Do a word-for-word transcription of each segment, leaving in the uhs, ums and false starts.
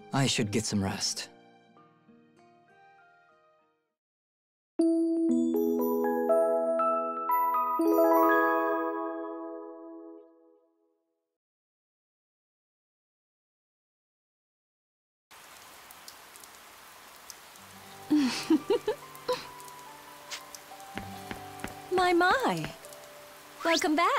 I should get some rest. My, my. Welcome back.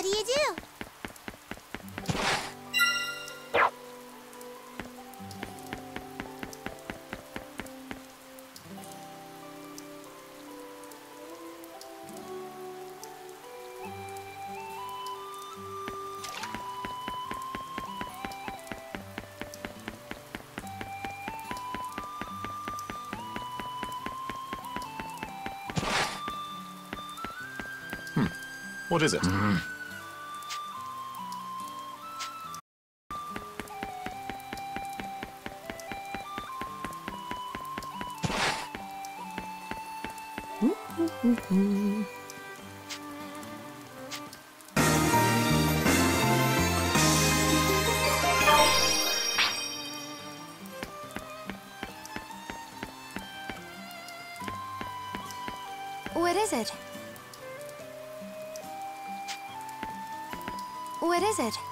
How do you do? What is it? Mm. What is it? What is it?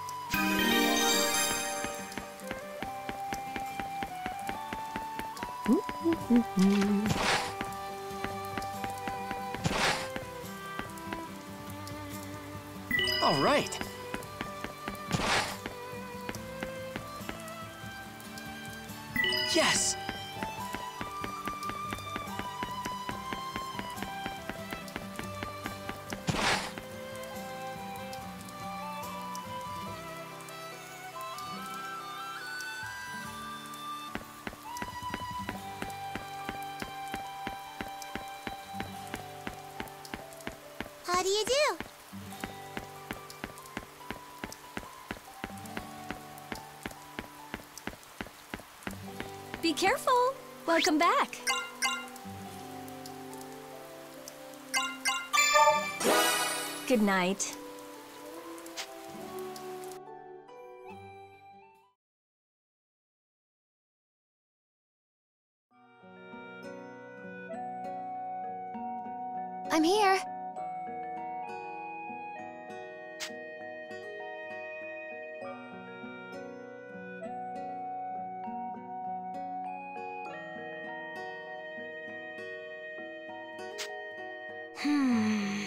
All right. Yes. How do you do? Be careful. Welcome back. Good night. I'm here. Hmm.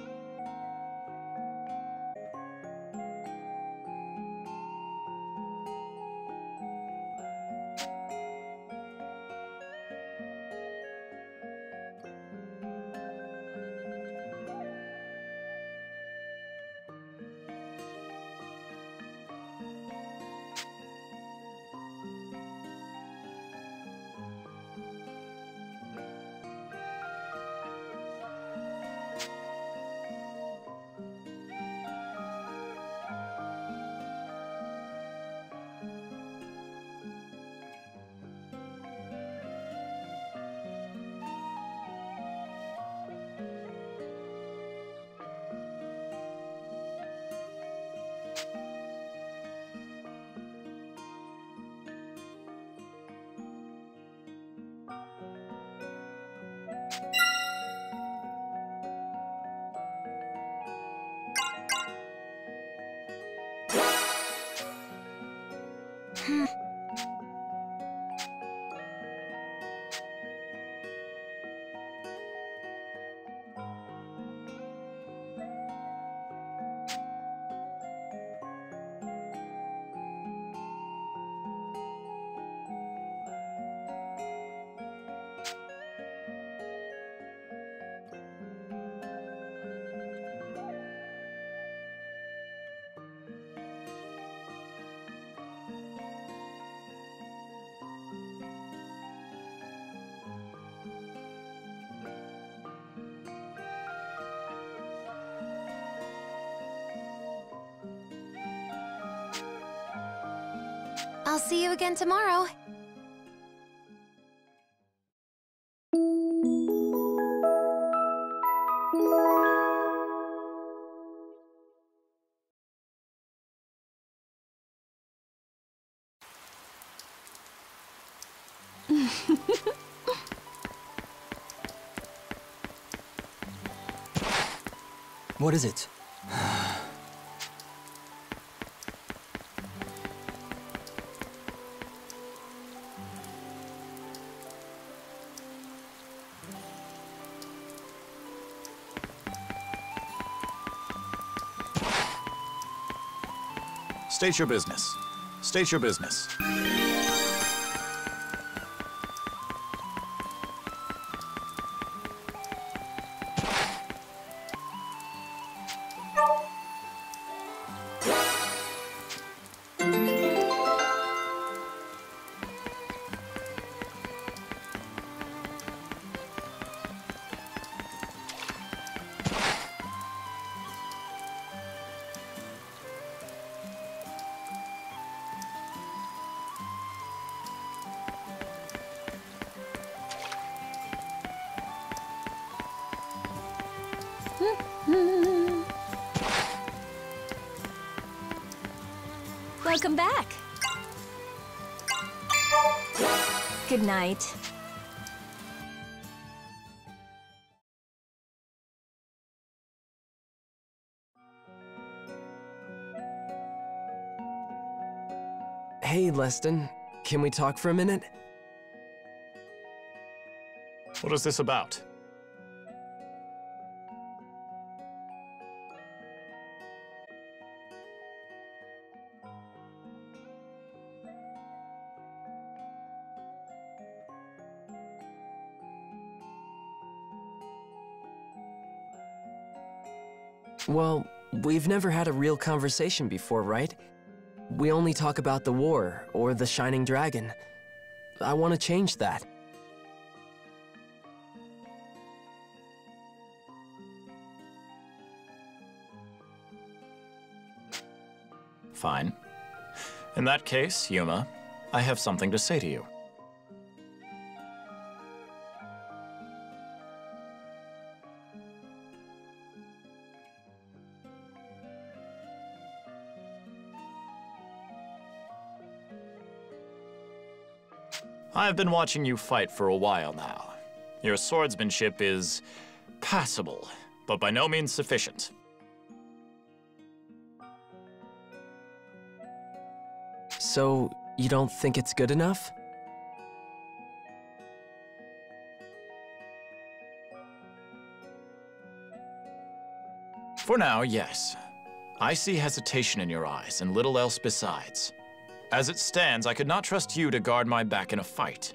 Hmm. I'll see you again tomorrow. What is it? State your business. State your business. Welcome back. Good night. Hey, Leston. Can we talk for a minute? What is this about? Well, we've never had a real conversation before, right? We only talk about the war or the Shining Dragon. I want to change that. Fine. In that case, Yuma, I have something to say to you. I've been watching you fight for a while now. Your swordsmanship is passable, but by no means sufficient. So, you don't think it's good enough? For now, yes. I see hesitation in your eyes and little else besides. As it stands, I could not trust you to guard my back in a fight.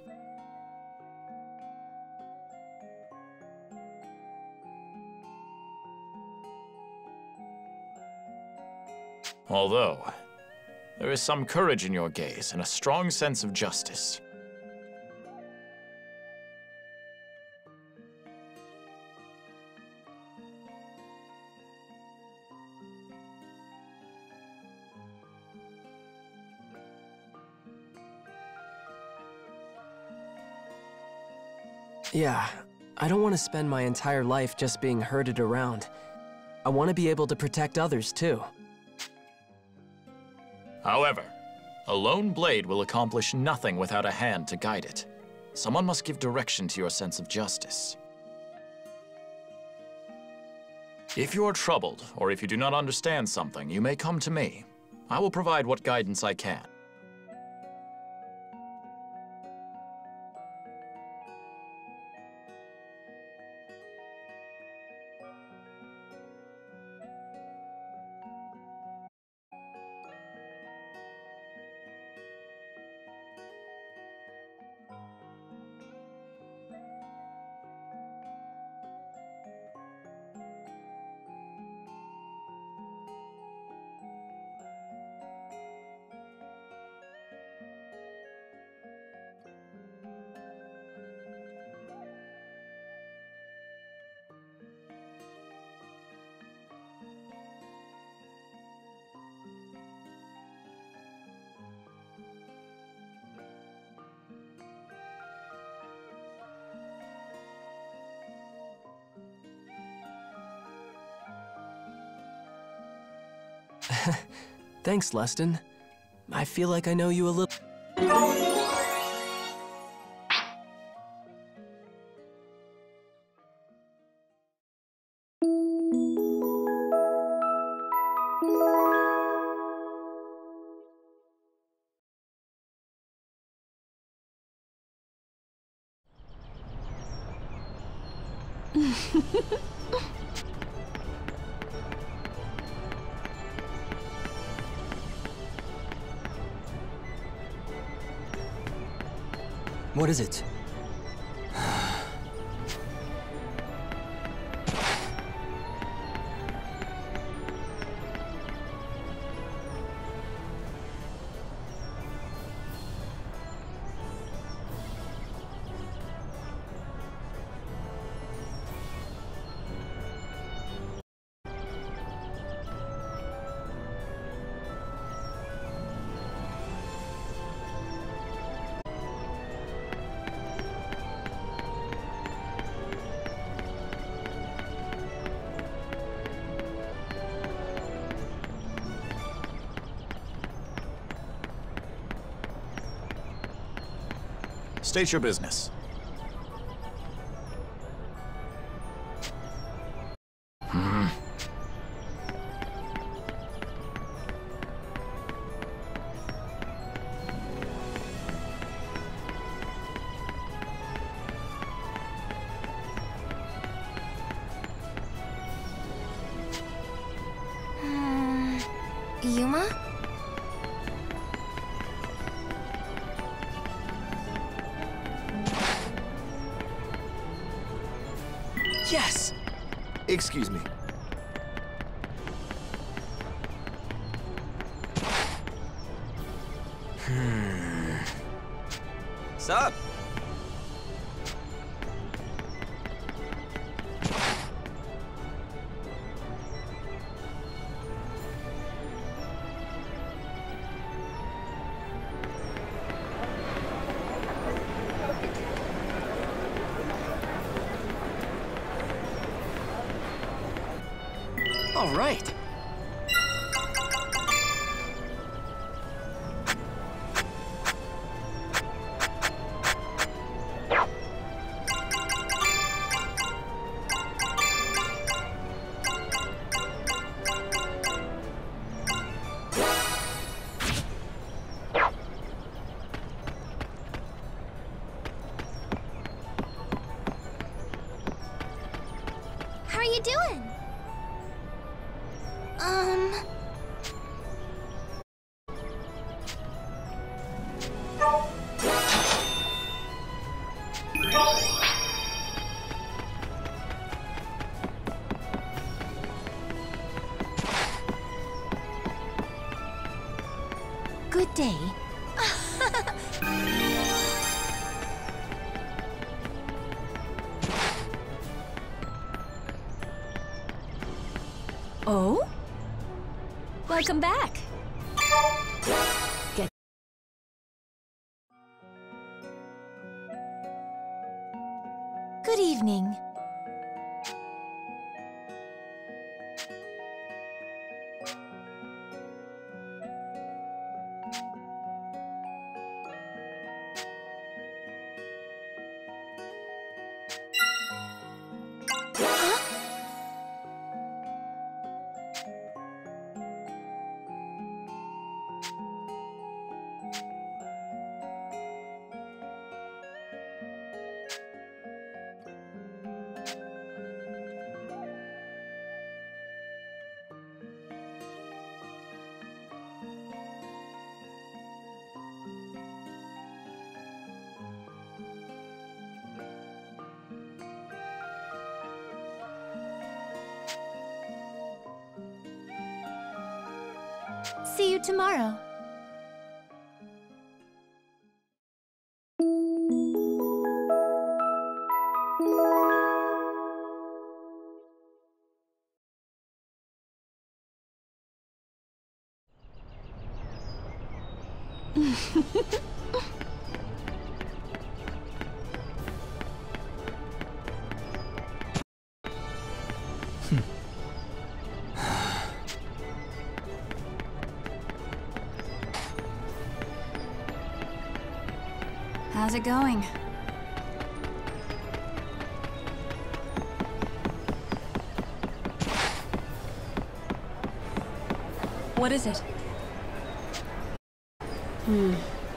Although, there is some courage in your gaze and a strong sense of justice. Yeah, I don't want to spend my entire life just being herded around. I want to be able to protect others, too. However, a lone blade will accomplish nothing without a hand to guide it. Someone must give direction to your sense of justice. If you are troubled, or if you do not understand something, you may come to me. I will provide what guidance I can. Thanks, Leston. I feel like I know you a little... What is it? State your business. Hmm. Hmm. Yuma? Yes! Excuse me. Hmm. Sup? All right. How are you doing? Um... Good day. Oh? Welcome back. Get Good evening. See you tomorrow. How's it going? What is it? Hmm.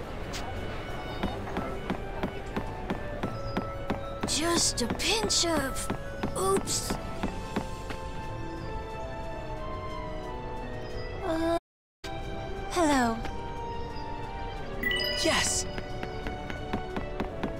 Just a pinch of... Oops. Uh... Hello. Yes!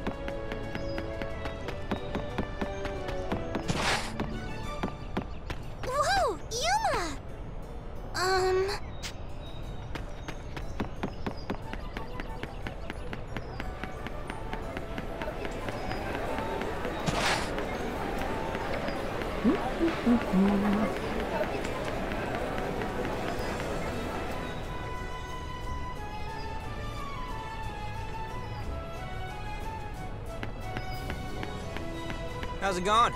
How's it going?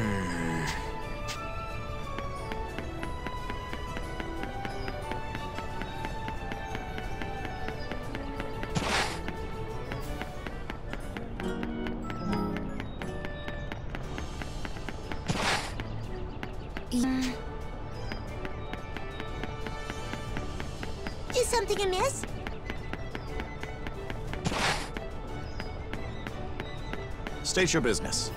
Mm. Is something amiss? State your business.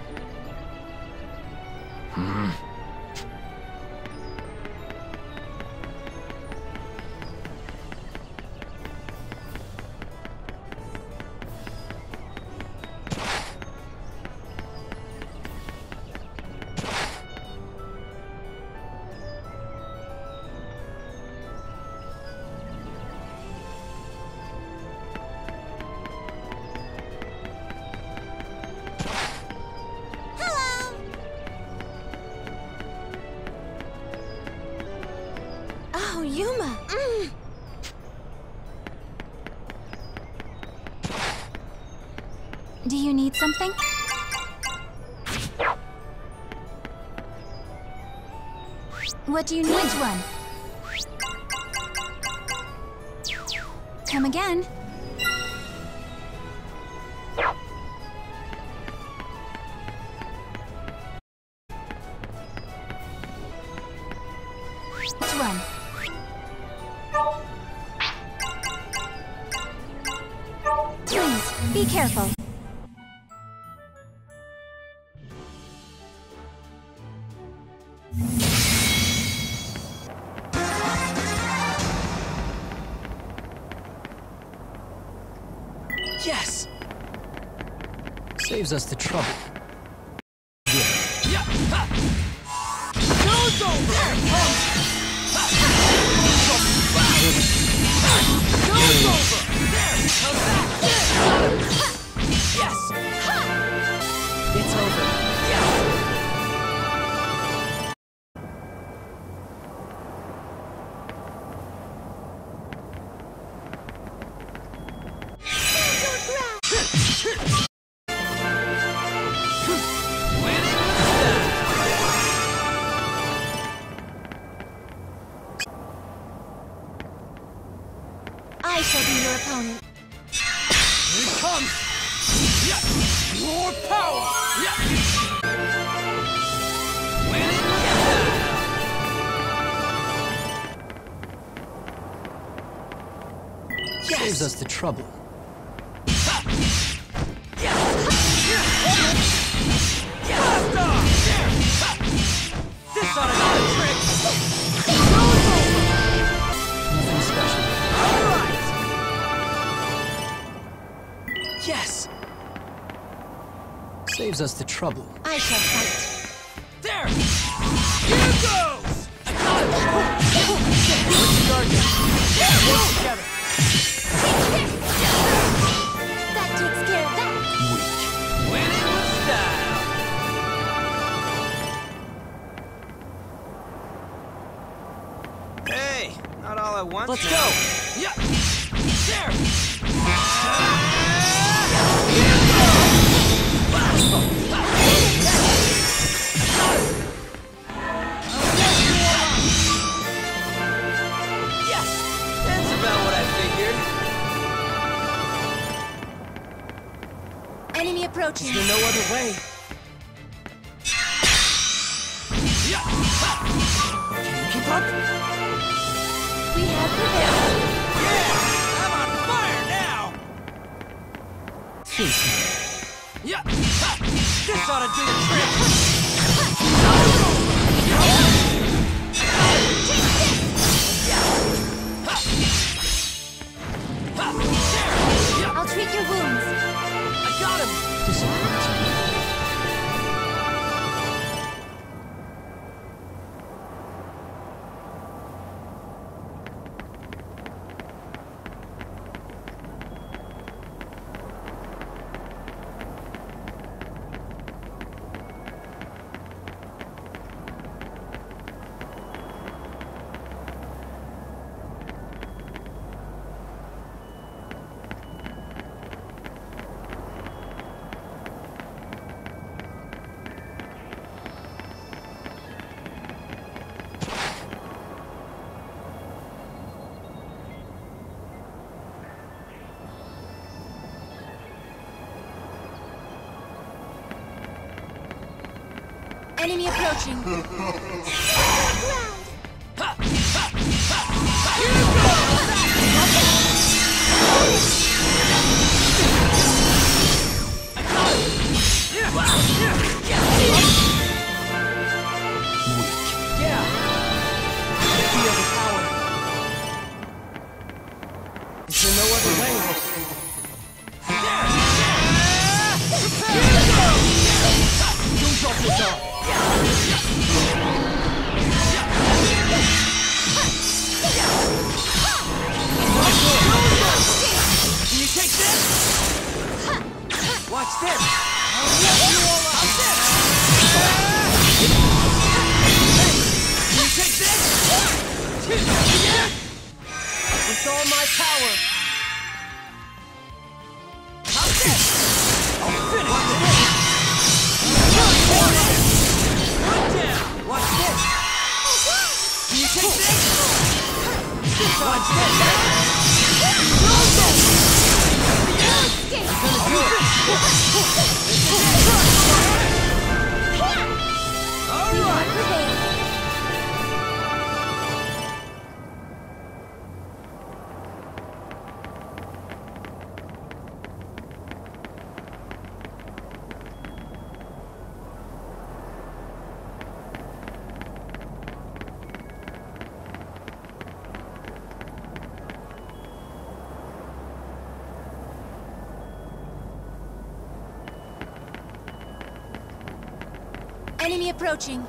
Oh, Yuma! Mm. Do you need something? What do you need? Which one? Come again. Which one? Please, be careful. Yes! Saves us the trouble. Yeah! Ha! Goes over! Goes over! There! How's that? Yes! It's over. Yes! I shall be your opponent. Here it comes! Yeah! More power! Yeah! When it yes! Saves us the trouble. Ha! Yes! Yes! Blast off! There! Ha! This ought to be a trick! Nothing special. All right! Yes! Saves us the trouble. I shall fight. There! Here goes! I got it! Let's start it. Yeah, work together! That takes care of that. Winning with style! Hey, not all at once. Let's go! Yeah! There! Here goes! Yes! That's about what I figured. Enemy approaching. Is there no other way? Yeah! Ha! Can you keep up? We have prevailed. Yeah! I'm on fire now! Face me. Yeah! Ha! This ought to do the trick! Ha! There! Yeah! I'll treat your wounds. I got him! Disappointing. Enemy approaching. Yeah. Feel the power. Is there no other way? Don't drop this off. Can you take this? Watch this. I'll let you all out. Can you take this? With all my power. How's this? I'll finish this. One down. Watch this. Can you take this? Watch this. All right. Enemy approaching.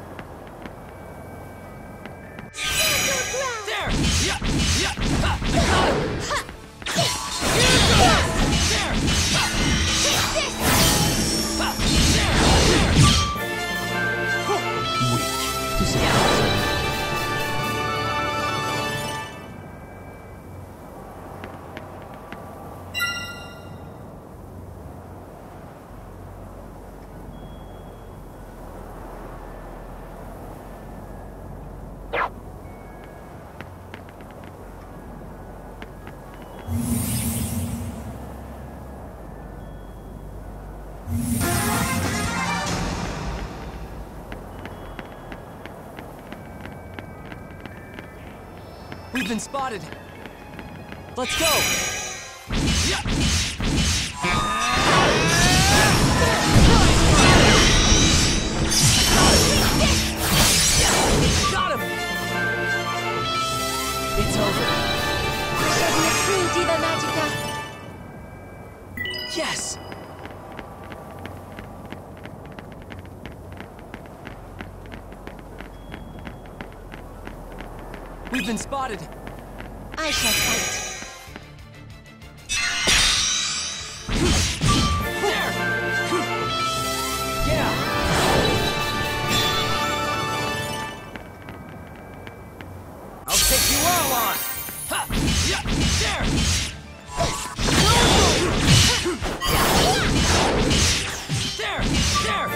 There! Yeah! Yeah! Ha! I got him! Here it goes! There! Ha! Ha! There! We've been spotted. Let's go. Yeah. Got him. It's over. Yes. We've been spotted. I shall fight. There! Yeah! I'll take you all on! Ha! Yeah! There! There! There!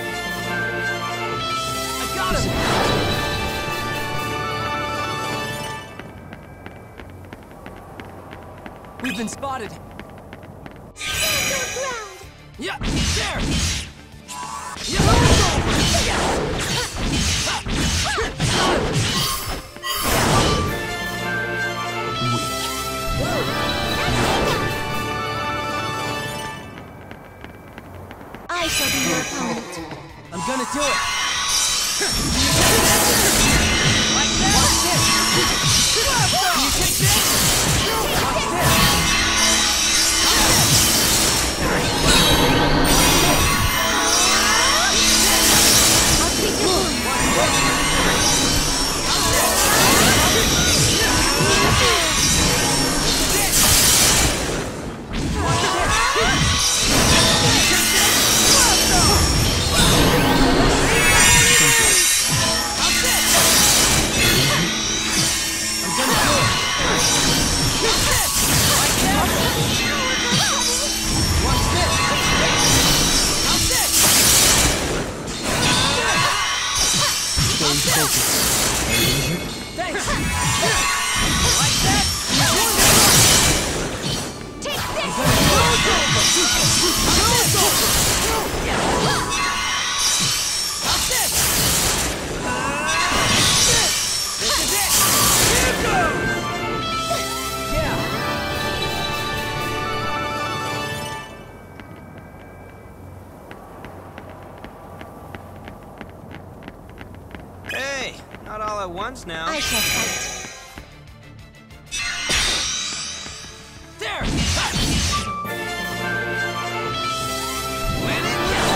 I got him! We've been spotted. Yeah, there. Yeah, I shall be your opponent. I'm gonna do it. Like that. Watch this. Can you take this? Watch this. I'll treat your wound. I'll not all at once now. I shall fight. There! When it gets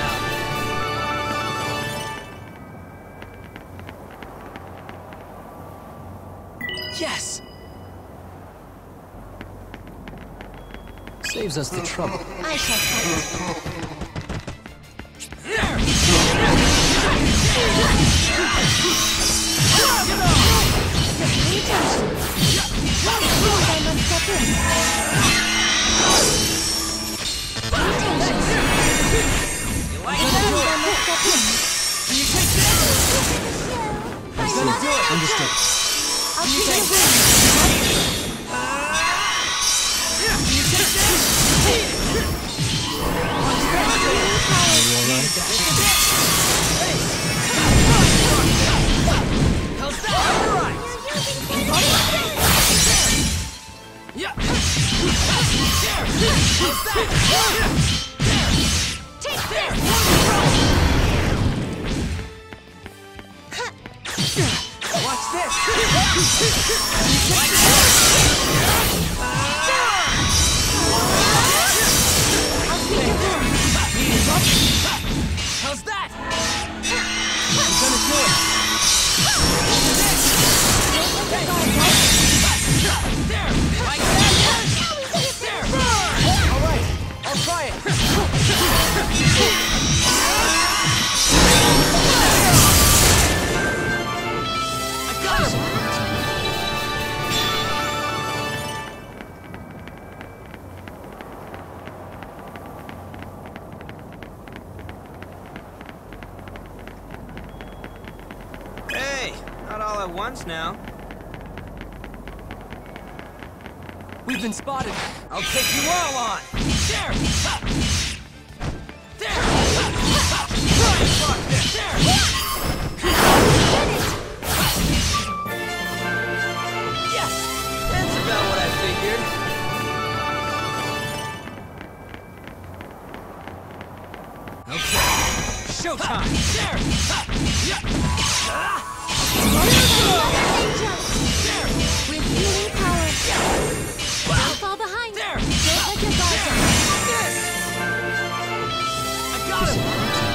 down. Yes! Saves us the trouble. I shall fight. There! Pay attention. I must step in. Pay attention. You like I that? must step in. Can you take this? I'm Gonna do it. Understood. I'll keep it moving. Can you take this? How's that? All right. Yeah. There. How's that? Take There. Watch this. Like that. I'll keep it moving. How's that? I'm gonna do it. There. Like that. There. All right. I'll try it. I got him. Hey, not all at once now. We've been spotted. I'll take you all on. There. Ha. There. Ha. Ha. Try and block this. There. Yes. That's about what I figured. Okay. Showtime. There. Ha. Yeah. Ah. There. With healing power. Don't fall behind. There. Don't let your guard down. This. I got him.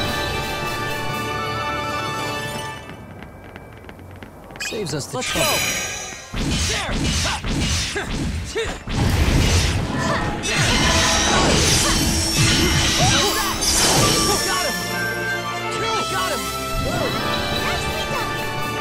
Saves us the Let's trouble. go. There. Ha. There. Got him. I got him. Nicely done.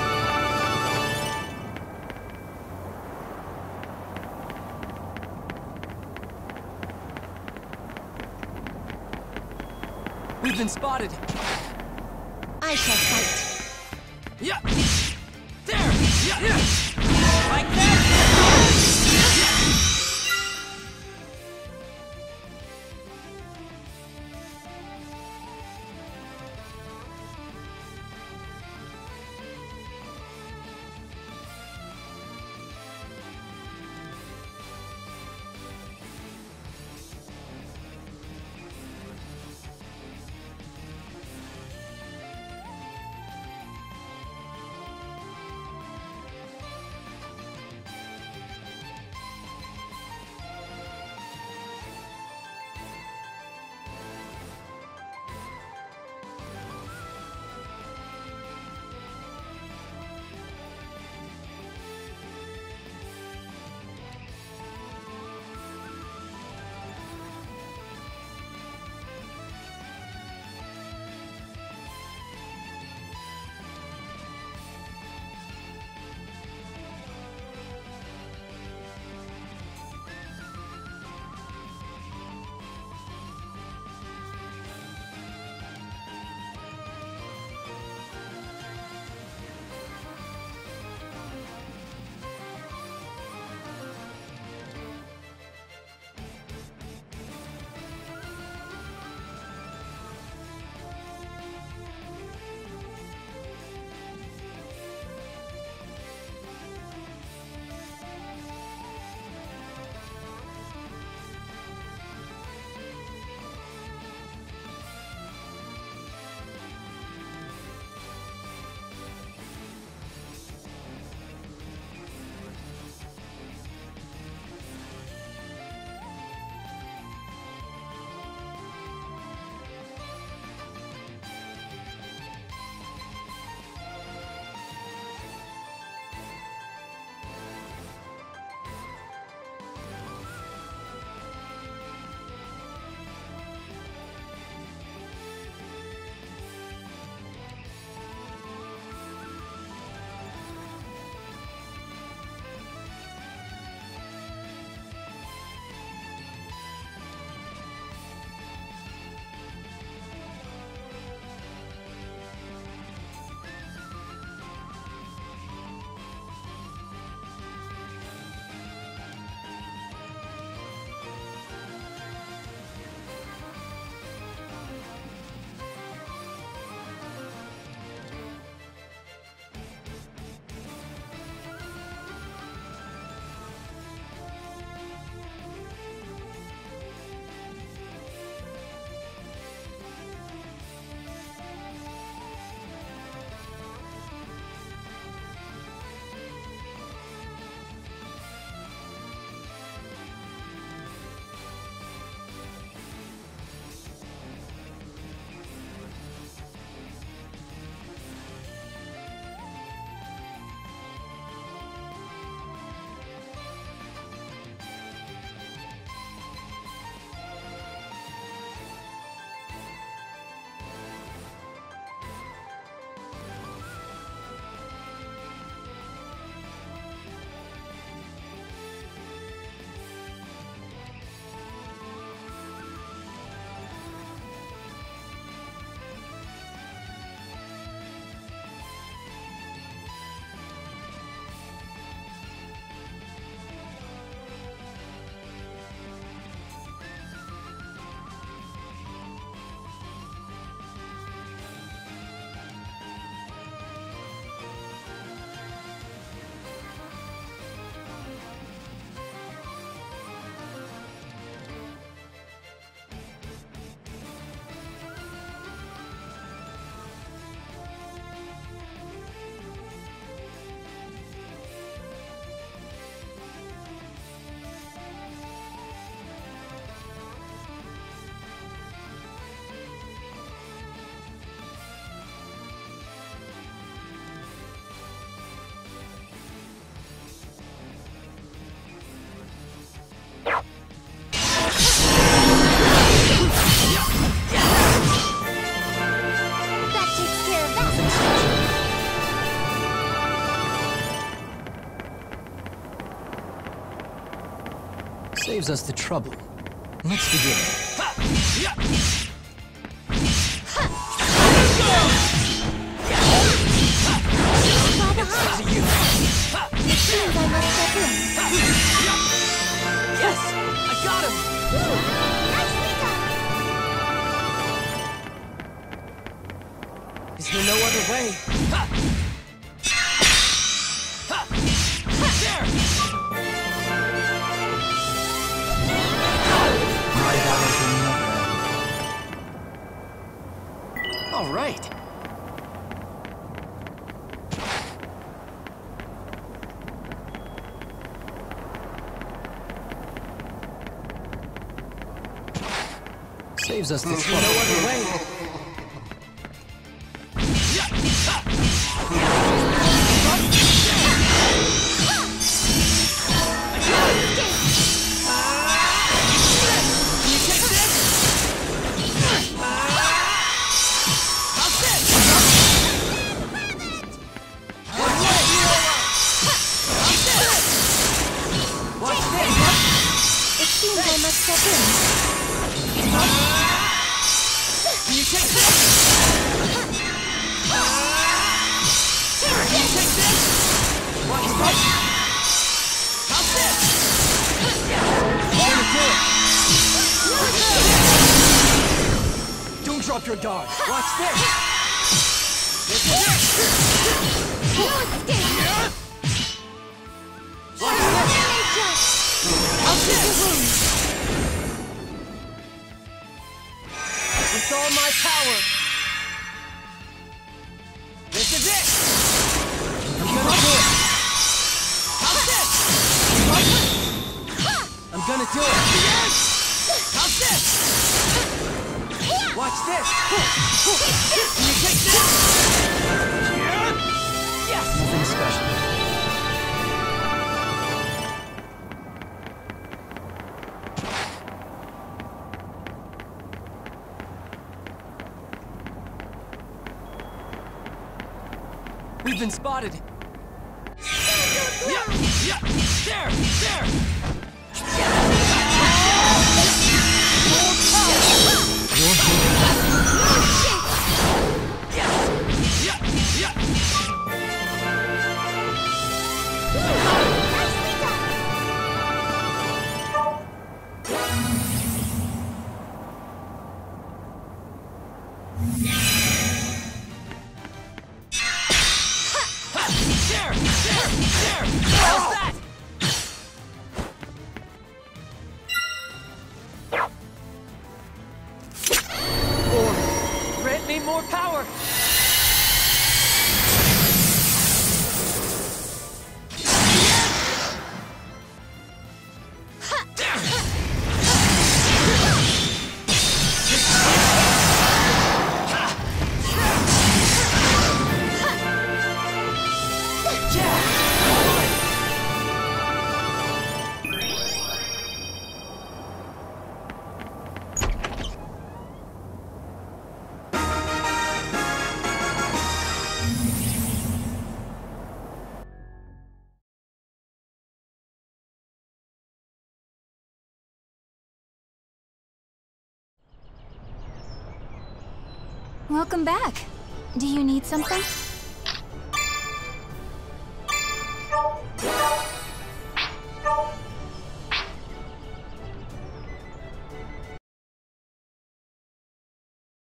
We've been spotted. I shall fight. Yeah. There. Yeah. Yeah. Like that. saves us the trouble. Let's begin. Fall behind. It seems I must step in. Yes! I got him! Nicely done. Is there no other way? There! All right. Saves us the trouble. No other way. It seems I must step in. Can you take this? Can you take this? Watch this. How's this? I'm gonna do it. Don't drop your guard. Watch this. This is it. No escape. Watch this. I'll take the wound. With all my power. This is it. I'm gonna do it. How's this? I'm gonna do it. How's this? Watch this. Can you take this? Yes. Nothing special. We've been spotted. Yeah, yeah, there, there. There, there, there. How's that? Or grant me more power. Welcome back. Do you need something?